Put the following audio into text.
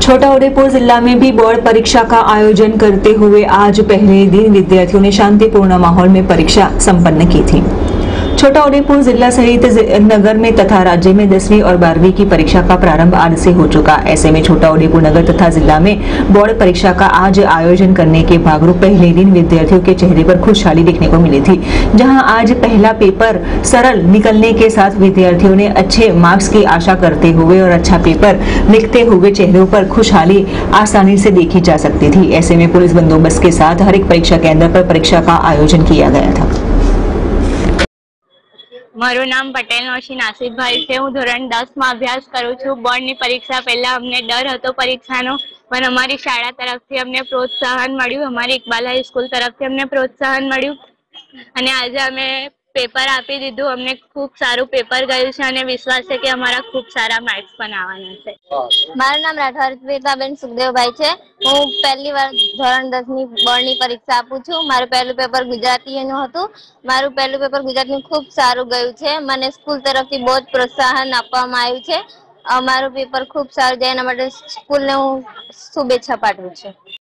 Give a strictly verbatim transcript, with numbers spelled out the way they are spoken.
छोटाउदेपुर जिला में भी बोर्ड परीक्षा का आयोजन करते हुए आज पहले दिन विद्यार्थियों ने शांतिपूर्ण माहौल में परीक्षा संपन्न की थी। छोटाउदेपुर जिला सहित नगर में तथा राज्य में दसवीं और बारहवीं की परीक्षा का प्रारंभ आज से हो चुका। ऐसे में छोटाउदेपुर नगर तथा जिला में बोर्ड परीक्षा का आज आयोजन करने के भागरूप पहले दिन विद्यार्थियों के चेहरे पर खुशहाली देखने को मिली थी। जहां आज पहला पेपर सरल निकलने के साथ विद्यार्थियों ने अच्छे मार्क्स की आशा करते हुए और अच्छा पेपर लिखते हुए चेहरों पर खुशहाली आसानी से देखी जा सकती थी। ऐसे में पुलिस बंदोबस्त के साथ हर एक परीक्षा केंद्र पर परीक्षा का आयोजन किया गया था। मारू नाम पटेल नौशी नासिर भाई से हूँ धोरण दस में अभ्यास करूँ छू। बोर्डनी परीक्षा पहला अमने डर हतो परीक्षानो, पण अमारी शाळा तरफथी अमने प्रोत्साहन मळ्युं। अमारी इकबाल हाईस्कूल तरफथी अमने प्रोत्साहन मळ्युं अने आज अमे पेपर आपी दीधुं। अमने खूब सारू पेपर गयुं छे अने विश्वास छे के अमारा खूब सारा मार्क्स पण आववाना छे। मारू नाम राठौर श्वेताबेन सुखदेवभाई छे। हूँ पहली बार धोरण दस नी बोर्डनी परीक्षा आपું છું। मारू पहलू पेपर गुजरातीनुं हतुं। मारू पहलू पेपर गुजरातीनुं खूब सारू गयुं छे। मने स्कूल तरफथी बहुत प्रोत्साहन आपवामां आव्युं छे। मारू पेपर खूब सारू जाय एना माटे स्कूलने हूँ शुभेच्छा पाठवुं छुं।